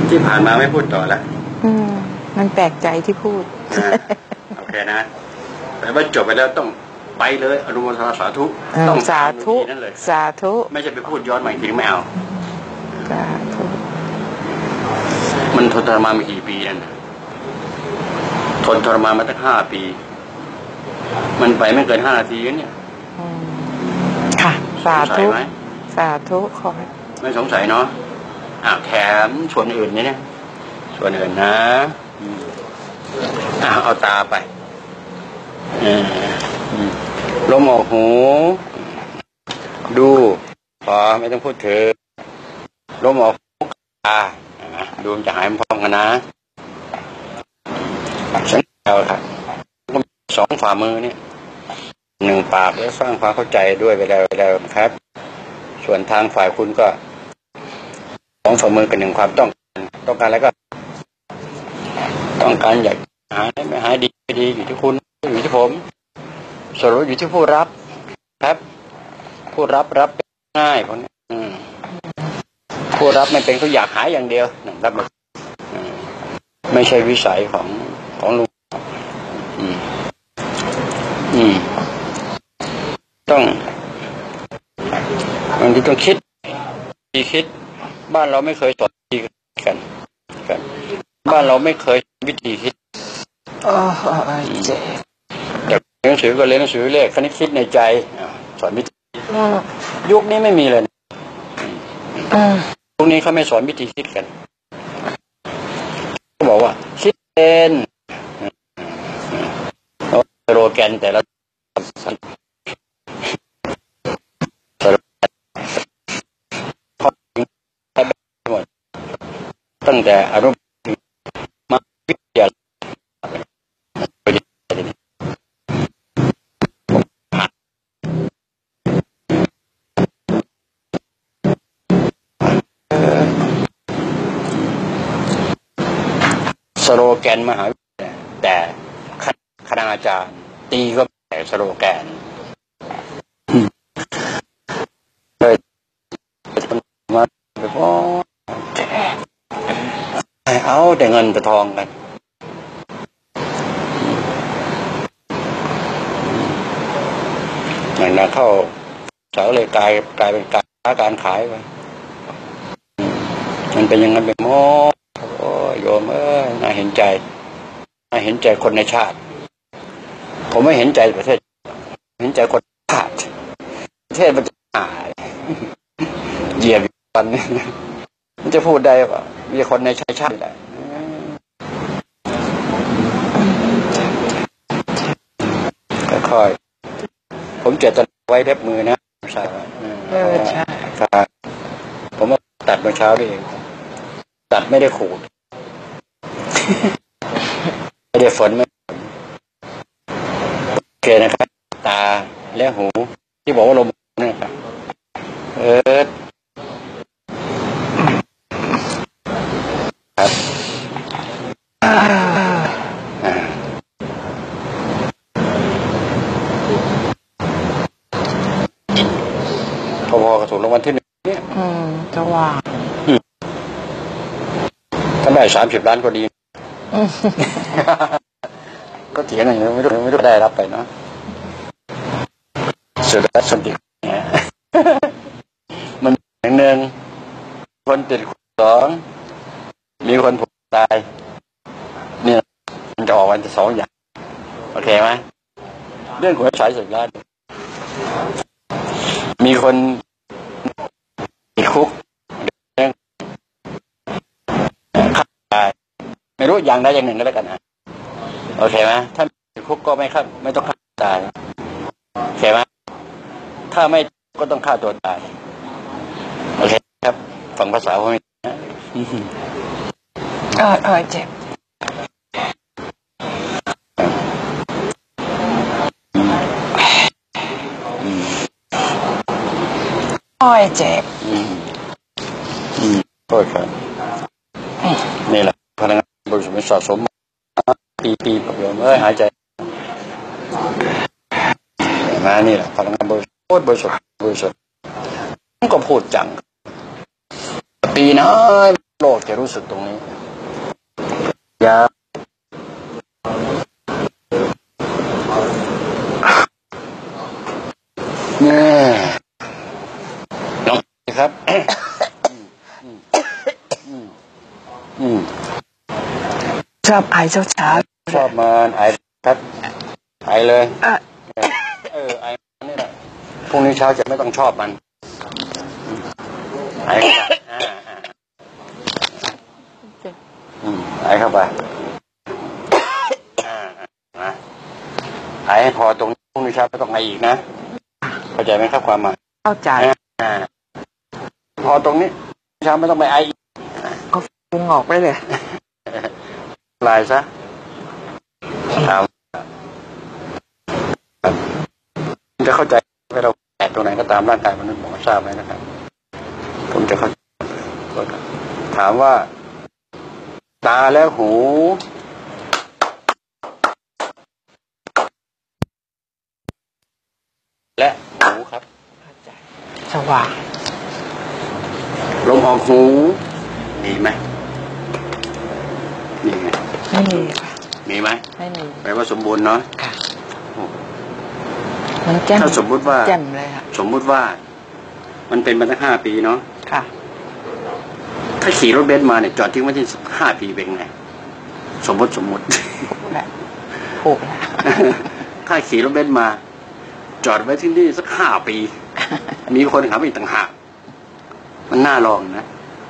ที่ผ่านมาไม่พูดต่อละมันแปลกใจที่พูดโอเคนะแต่ว่าจบไปแล้วต้องไปเลยอนุโมทนาสาธุต้องสาธุสาธุไม่ใช่ไปพูดย้อนมาอีกทีไม่เอาสาธุมันทนทรมานมากี่ปีนั่นทนทรมานมาตั้ง5 ปีมันไปไม่เกิน5 นาทีเนี่ยค่ะสาธุสาธุขอไม่สงสัยเนาะแถมส่วนอื่นเนี่ยส่วนอื่นนะเอาตาไปลมออกหูดูพอไม่ต้องพูดถึงลมออกหูตาดูมันจะหายพร้อมกันนะฉันเอาครับ2 ฝ่ามือเนี่ย1 ปากแล้วสร้างความเข้าใจด้วยไปแล้วครับส่วนทางฝ่ายคุณก็2 ฝ่ามือกับ1 ความต้องการแล้วก็ต้องการอยากหายไม่หายดีไม่ดีอยู่ที่คุณอยู่ที่ผมสรุปอยู่ที่ผู้รับครับผู้รับง่ายคนนี้ผู้รับไม่เป็นเขาอยากหายอย่างเดียวรับไม่ใช่วิสัยของลุงต้องบางทีต้องคิดบ้านเราไม่เคยสอนวิธีกันบ้านเราไม่เคยวิธีคิดเด็กหนังสือก็เรียนหนังสือเลขคณิตคิดในใจสอนวิธียุคนี้ไม่มีเลยยุคนี้เขาไม่สอนวิธีคิดกันเขาบอกว่าคิดเป็นโรแกนแต่ละตั้งแต่อนุบาลมาวิทยาสโลแกนมหาวิทยาลัยแต่คณาจารย์ตีก็แต่สโลแกนมาแบบว่าเอาแต่เงินแต่ทองกันอย่างนั้นเข้าสาวเลยกลายเป็นการขายไปมันเป็นอย่างนั้นไปหมดโอ้โยมน่าเห็นใจคนในชาติผมไม่เห็นใจประเทศเห็นใจคนชาติประเทศมันจะหายเหยียบกันมันจะพูดได้ป่ะมีคนในชาติแหละค่อยๆผมเจตนาไว้เล็บมือนะใช่ใช่ครับผมตัดเมื่อเช้านี่เองตัดไม่ได้ขูดไม่ได้ฝนไม่โอเคนะครับตาและหูที่บอกว่าลมนะครับครับพอๆกับถูกรางวัลที่1เนี่ยจะว่าถ้าได้30 ล้านก็ดีก็เถียงอย่างนี้ไม่รู้ได้รับไปเนาะสุดท้ายสันติเนี่ยมันอย่างหนึ่งคนติด2มีคนผูกตายเนี่ยมันจะออกวันจะ2 อย่างโอเคไหมเรื่องของสาย10 ล้านมีคนติดคุกฆ่าตายไม่รู้อย่างใดอย่างหนึ่งก็แล้วกันนะโอเคไหมถ้าติดคุกก็ไม่ต้องฆ่าตายโอเคไหมถ้าไม่ก็ต้องฆ่าตัวตายโอเคครับฟังภาษาผมนะเจ็บเจ็บโทษครับนี่แหละพลังงานบริสุทธิ์สะสมปีแบบโยมหายใจมานี่แหละพลังงานบริสุทธิ์ก็พูดจังปีนะโลกจะรู้สึกตรงนี้ยาเนี่ยลองครับชอบไอเช้าเช้าชอบมันไอครับไอเลยไอนี่แหละพรุ่งนี้เช้าจะไม่ต้องชอบมันไอไอเข้าไปไอให้พอตรงพรุ่งนี้เช้าไม่ต้องไออีกนะเข้าใจไหมครับความหมายเข้าใจพอตรงนี้เช้าไม่ต้องไปไออีกก็ปรุงออกไปเลยลายซะถามจะเข้าใจเวลาแตกตรงไหนก็ตามร่างกายมนุษย์หมอทราบไหมนะครับผมจะเข้าใจถามว่าตาและหูและหูครับสว่างลมออกหูมีไหมมีไหมไม่มีค่ะมีไหมไม่มีแปลว่าสมบูรณ์เนาะค่ะมันแจ่มถ้าสมมุติว่าแจ่มเลยค่ะสมมุติว่ามันเป็นมาตั้ง5 ปีเนาะค่ะถ้าขี่รถเบนซ์มาเนี่ยจอดทิ้งไว้ที่5 ปีเป็นไงสมมติถูกแล้วถ้าขี่รถเบนซ์มาจอดไว้ที่นี่สัก5 ปีมีคนขับอีกต่างหากมันน่าลองนะ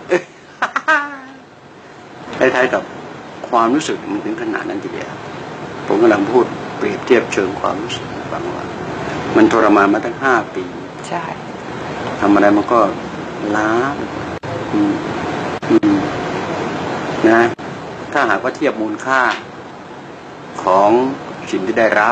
คล้ายๆกับความรู้สึกมันถึงขนาดนั้นทีเดียวผมกำลังพูดเปรียบเทียบเชิงความรู้สึกบางว่ามันทรมานมาตั้ง5 ปีใช่ทำอะไรมันก็ล้านะถ้าหากว่าเทียบมูลค่าของสิ่งที่ได้รับ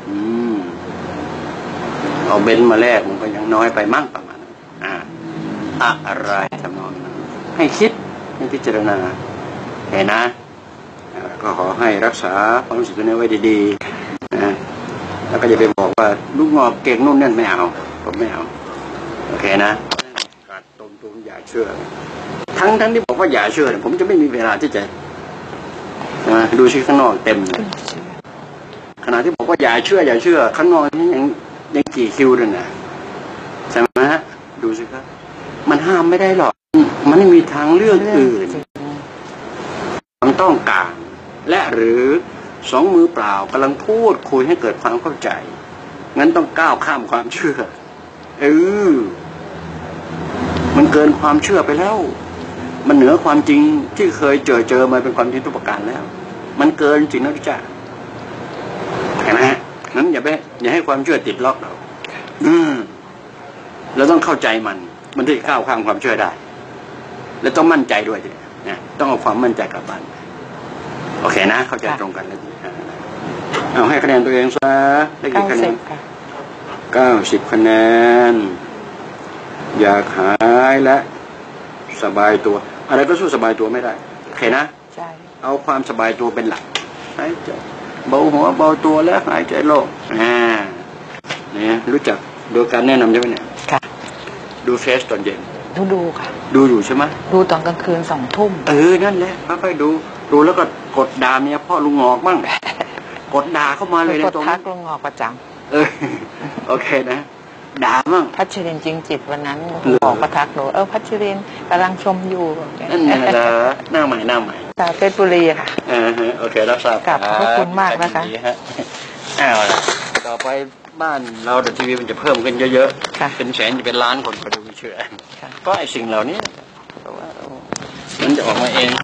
เอาเบนซ์มาแลกมันก็ยังน้อยไปมั่งประมาณนั้นอะไรทำนองนั้นให้คิดให้พิจารณาเห็นนะก็ขอให้รักษาความรู้สึกนี้ไว้ดีๆนะแล้วก็อย่าไปบอกว่าลูกงอกเก่งนู่นนั่นไม่เอาผมไม่เอาโอเคนะการตรงอย่าเชื่อทั้งที่บอกว่าอย่าเชื่อผมจะไม่มีเวลาที่จะดูชื่อข้างนอกเต็มเลยขณะที่บอกว่าอย่าเชื่อข้างนอกนี่ยังกี่คิวเลยนะใช่ไหมฮะดูสิครับมันห้ามไม่ได้หรอกมันไม่มีทางเลือกอื่นมันต้องการและหรือ2 มือเปล่ากำลังพูดคุยให้เกิดความเข้าใจงั้นต้องก้าวข้ามความเชื่อมันเกินความเชื่อไปแล้วมันเหนือความจริงที่เคยเจอมาเป็นความจริงทุกประการแล้วมันเกินจริงนะทุกท่านเห็นไหมฮะนั้นอย่าให้ความเชื่อติดล็อกเราเราต้องเข้าใจมันถึงก้าวข้ามความเชื่อได้และต้องมั่นใจด้วยนะต้องเอาความมั่นใจกลับบ้านโอเคนะเข้าใจตรงกันแล้วเอาให้คะแนนตัวเองซะได้กี่คะแนน90 คะแนนอยากหายและสบายตัวอะไรก็สู้สบายตัวไม่ได้โอเคนะใช่เอาความสบายตัวเป็นหลักหายใจเบาหัวเบาตัวและหายใจโล่งเนี่ยรู้จักโดยการแนะนำใช่ไหมเนี่ยค่ะดูเฟซตอนเย็นดูค่ะดูอยู่ใช่ไหมดูตอนกลางคืน20 ทุ่มนั่นแหละค่อยๆดูแล้วก็กดด่าเมียพ่อลุงงอกบ้างกดด่าเข้ามาเลยในตรงนี้กดทักลุงงอกประจำโอเคนะด่าบ้างพัชรินจริงจิตวันนั้นลุงงอกประทักหนูพัชรินกำลังชมอยู่นั่นแหละหน้าใหม่จากเพชรบุรีค่ะโอเครับทราบขอบคุณมากนะคะต่อไปบ้านเราแต่ทีวีมันจะเพิ่มขึ้นเยอะๆเป็นแสนจะเป็นล้านคนก็ดูไม่เชื่อก็ไอ้สิ่งเหล่านี้มันจะออกมาเอง